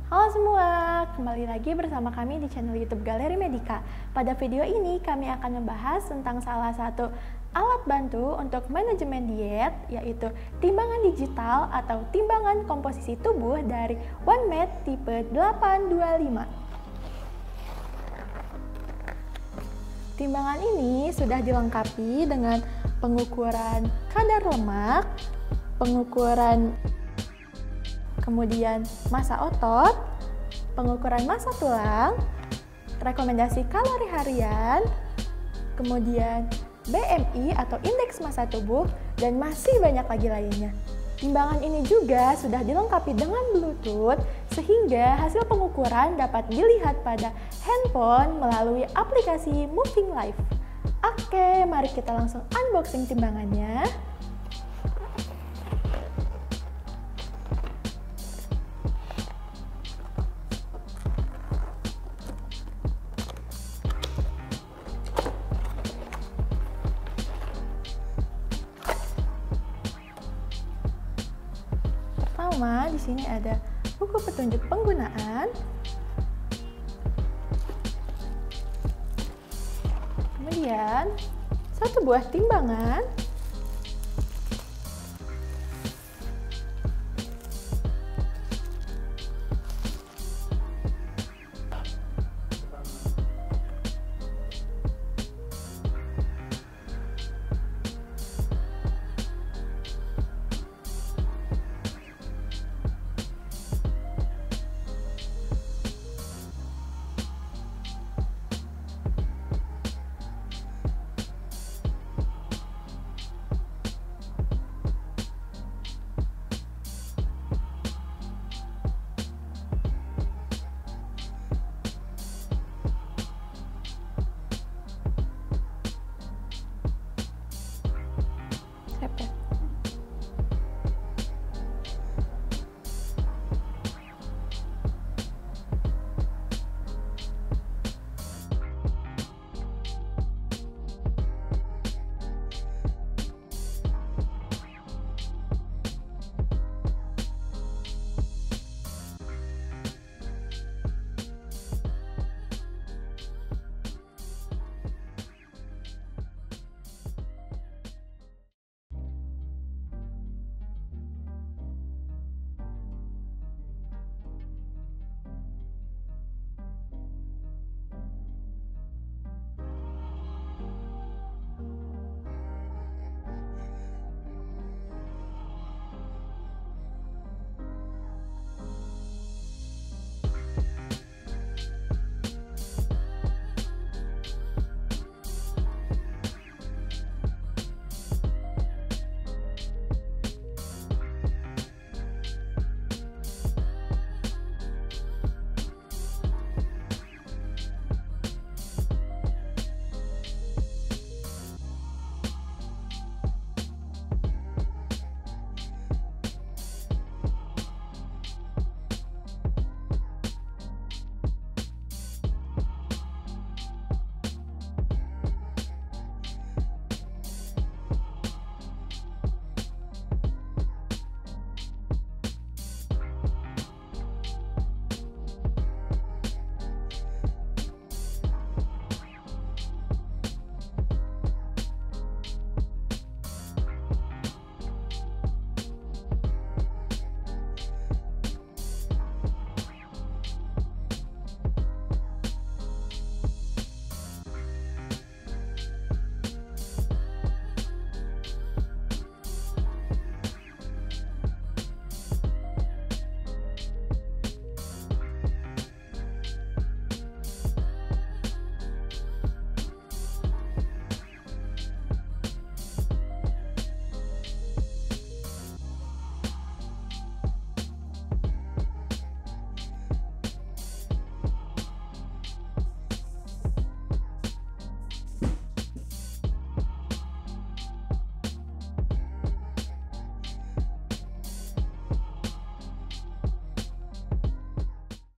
Halo semua, kembali lagi bersama kami di channel YouTube Galeri Medika. Pada video ini kami akan membahas tentang salah satu alat bantu untuk manajemen diet, yaitu timbangan digital atau timbangan komposisi tubuh dari OneMed tipe 825. Timbangan ini sudah dilengkapi dengan pengukuran kadar lemak, pengukuran kemudian massa otot, pengukuran massa tulang, rekomendasi kalori harian, kemudian BMI atau indeks massa tubuh, dan masih banyak lagi lainnya. Timbangan ini juga sudah dilengkapi dengan Bluetooth sehingga hasil pengukuran dapat dilihat pada handphone melalui aplikasi Moving Life. Oke, mari kita langsung unboxing timbangannya. Pertama, di sini ada buku petunjuk penggunaan. Kemudian, satu buah timbangan.